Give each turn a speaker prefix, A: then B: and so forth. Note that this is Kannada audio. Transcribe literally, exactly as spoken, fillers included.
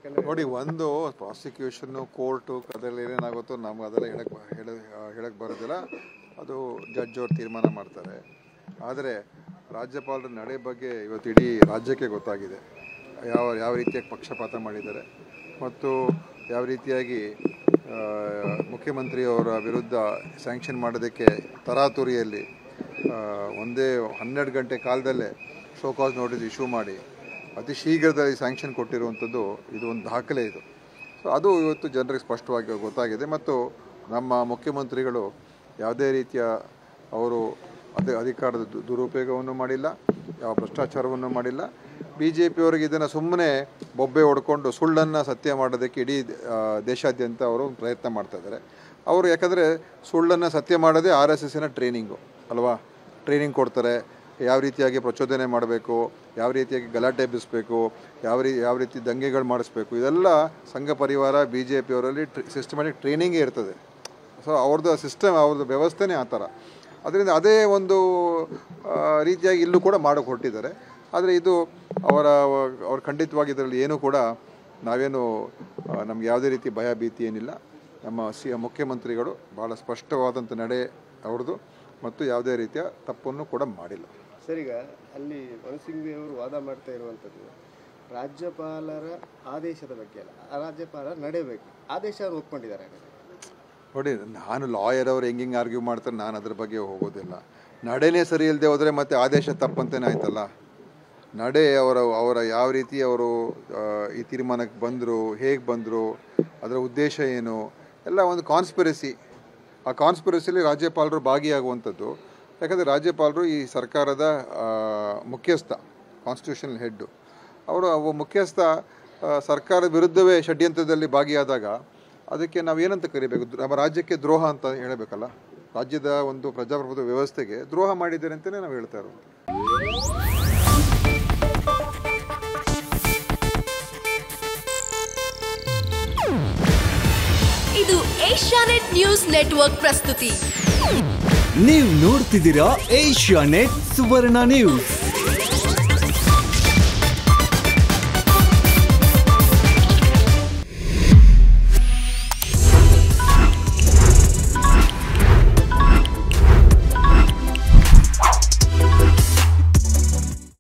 A: ನೋಡಿ, ಒಂದು ಪ್ರಾಸಿಕ್ಯೂಷನ್ನು ಕೋರ್ಟು ಅದರಲ್ಲಿ ಏನೇನಾಗುತ್ತೋ ನಮ್ಗೆ ಅದೆಲ್ಲ ಹೇಳಕ್ಕೆ ಹೇಳ ಹೇಳಕ್ಕೆ ಬರೋದಿಲ್ಲ. ಅದು ಜಡ್ಜ್ ಅವ್ರು ತೀರ್ಮಾನ ಮಾಡ್ತಾರೆ. ಆದರೆ ರಾಜ್ಯಪಾಲರ ನಡೆ ಬಗ್ಗೆ ಇವತ್ತು ಇಡೀ ರಾಜ್ಯಕ್ಕೆ ಗೊತ್ತಾಗಿದೆ. ಯಾವ ಯಾವ ರೀತಿಯಾಗಿ ಪಕ್ಷಪಾತ ಮಾಡಿದ್ದಾರೆ ಮತ್ತು ಯಾವ ರೀತಿಯಾಗಿ ಮುಖ್ಯಮಂತ್ರಿಯವರ ವಿರುದ್ಧ ಸ್ಯಾಂಕ್ಷನ್ ಮಾಡೋದಕ್ಕೆ ತರಾತುರಿಯಲ್ಲಿ ಒಂದೇ ಹನ್ನೆರಡು ಗಂಟೆ ಕಾಲದಲ್ಲೇ ಶೋಕಾಸ್ ನೋಟಿಸ್ ಇಶ್ಯೂ ಮಾಡಿ ಅತಿ ಶೀಘ್ರದಲ್ಲಿ ಸ್ಯಾಂಕ್ಷನ್ ಕೊಟ್ಟಿರುವಂಥದ್ದು ಇದು ಒಂದು ದಾಖಲೆ. ಇದು ಸೊ ಅದು ಇವತ್ತು ಜನರಿಗೆ ಸ್ಪಷ್ಟವಾಗಿ ಗೊತ್ತಾಗಿದೆ. ಮತ್ತು ನಮ್ಮ ಮುಖ್ಯಮಂತ್ರಿಗಳು ಯಾವುದೇ ರೀತಿಯ ಅವರು ಅದೇ ಅಧಿಕಾರದ ದುರುಪಯೋಗವನ್ನು ಮಾಡಿಲ್ಲ, ಯಾವ ಭ್ರಷ್ಟಾಚಾರವನ್ನು ಮಾಡಿಲ್ಲ. ಬಿ ಜೆ ಪಿಯವರಿಗೆ ಇದನ್ನು ಸುಮ್ಮನೆ ಬೊಬ್ಬೆ ಹೊಡ್ಕೊಂಡು ಸುಳ್ಳನ್ನು ಸತ್ಯ ಮಾಡೋದಕ್ಕೆ ಇಡೀ ದೇಶಾದ್ಯಂತ ಅವರು ಪ್ರಯತ್ನ ಮಾಡ್ತಾಯಿದ್ದಾರೆ. ಅವರು ಯಾಕಂದರೆ ಸುಳ್ಳನ್ನು ಸತ್ಯ ಮಾಡೋದೇ ಆರ್ ಎಸ್ ಎಸ್ಸಿನ ಟ್ರೈನಿಂಗು ಅಲ್ವಾ. ಟ್ರೈನಿಂಗ್ ಕೊಡ್ತಾರೆ, ಯಾವ ರೀತಿಯಾಗಿ ಪ್ರಚೋದನೆ ಮಾಡಬೇಕು, ಯಾವ ರೀತಿಯಾಗಿ ಗಲಾಟೆ ಎಬ್ಬಿಸಬೇಕು, ಯಾವ ರೀ ಯಾವ ರೀತಿ ದಂಗೆಗಳು ಮಾಡಿಸ್ಬೇಕು, ಇದೆಲ್ಲ ಸಂಘ ಪರಿವಾರ ಬಿ ಜೆ ಪಿಯವರಲ್ಲಿ ಟ್ರಿ ಸಿಸ್ಟಮ್ಯಾಟಿಕ್ ಟ್ರೈನಿಂಗೇ ಇರ್ತದೆ. ಸೊ ಅವ್ರದ್ದು ಸಿಸ್ಟಮ್, ಅವ್ರದ್ದು ವ್ಯವಸ್ಥೆನೇ ಆ ಥರ. ಅದರಿಂದ ಅದೇ ಒಂದು ರೀತಿಯಾಗಿ ಇಲ್ಲೂ ಕೂಡ ಮಾಡೋಕ್ಕೆ ಹೊರಟಿದ್ದಾರೆ. ಆದರೆ ಇದು ಅವರ ಅವ್ರ ಖಂಡಿತವಾಗಿ ಇದರಲ್ಲಿ ಏನೂ ಕೂಡ ನಾವೇನು ನಮ್ಗೆ ಯಾವುದೇ ರೀತಿ ಭಯ ಭೀತಿ ಏನಿಲ್ಲ. ನಮ್ಮ ಸಿ ಮುಖ್ಯಮಂತ್ರಿಗಳು ಭಾಳ ಸ್ಪಷ್ಟವಾದಂಥ ನಡೆ ಅವ್ರದ್ದು ಮತ್ತು ಯಾವುದೇ ರೀತಿಯ ತಪ್ಪನ್ನು ಕೂಡ ಮಾಡಿಲ್ಲ.
B: ಸರ್, ಈಗ ಅಲ್ಲಿ ವನಸಿಂಘವಿ ಅವರು ವಾದ ಮಾಡ್ತಾ ಇರುವಂಥದ್ದು ರಾಜ್ಯಪಾಲರ ಆದೇಶದ ಬಗ್ಗೆ ಅಲ್ಲ, ರಾಜ್ಯಪಾಲರ ನಡೆಯಬೇಕು, ಆದೇಶ ಅವರು ಒಪ್ಕೊಂಡಿದ್ದಾರೆ.
A: ನೋಡಿ, ನಾನು ಲಾಯರ್ ಅವರು ಹೆಂಗೆ ಹಿಂಗೆ ಆರ್ಗ್ಯೂ ಮಾಡ್ತಾರೆ, ನಾನು ಅದ್ರ ಬಗ್ಗೆ ಹೋಗೋದಿಲ್ಲ. ನಡೆನೇ ಸರಿ ಇಲ್ಲದೆ ಹೋದರೆ ಮತ್ತೆ ಆದೇಶ ತಪ್ಪಂತೇನೆ ಆಯ್ತಲ್ಲ. ನಡೆ ಅವರ ಅವರ ಯಾವ ರೀತಿ ಅವರು ಈ ತೀರ್ಮಾನಕ್ಕೆ ಬಂದರು, ಹೇಗೆ ಬಂದರು, ಅದರ ಉದ್ದೇಶ ಏನು, ಎಲ್ಲ ಒಂದು ಕಾನ್ಸ್ಪಿರಸಿ. ಆ ಕಾನ್ಸ್ಪಿರಸಿಲಿ ರಾಜ್ಯಪಾಲರು ಭಾಗಿಯಾಗುವಂಥದ್ದು. ಯಾಕಂದರೆ ರಾಜ್ಯಪಾಲರು ಈ ಸರ್ಕಾರದ ಮುಖ್ಯಸ್ಥ, ಕಾನ್ಸ್ಟಿಟ್ಯೂಷನಲ್ ಹೆಡ್ಡು. ಅವರು ಮುಖ್ಯಸ್ಥ ಸರ್ಕಾರದ ವಿರುದ್ಧವೇ ಷಡ್ಯಂತ್ರದಲ್ಲಿ ಭಾಗಿಯಾದಾಗ ಅದಕ್ಕೆ ನಾವು ಏನಂತ ಕರಿಬೇಕು? ನಮ್ಮ ರಾಜ್ಯಕ್ಕೆ ದ್ರೋಹ ಅಂತ ಹೇಳಬೇಕಲ್ಲ. ರಾಜ್ಯದ ಒಂದು ಪ್ರಜಾಪ್ರಭುತ್ವ ವ್ಯವಸ್ಥೆಗೆ ದ್ರೋಹ ಮಾಡಿದ್ದಾರೆ ಅಂತಲೇ ನಾವು ಹೇಳ್ತಾ ಇರೋದು.
C: ಇದು ಏಷ್ಯಾನೆಟ್ ನ್ಯೂಸ್ ನೆಟ್ವರ್ಕ್ ಪ್ರಸ್ತುತಿ.
D: ನೀವು ನೋಡ್ತಿದ್ದೀರಾ ಏಷ್ಯಾನೆಟ್ ಸುವರ್ಣ ನ್ಯೂಸ್.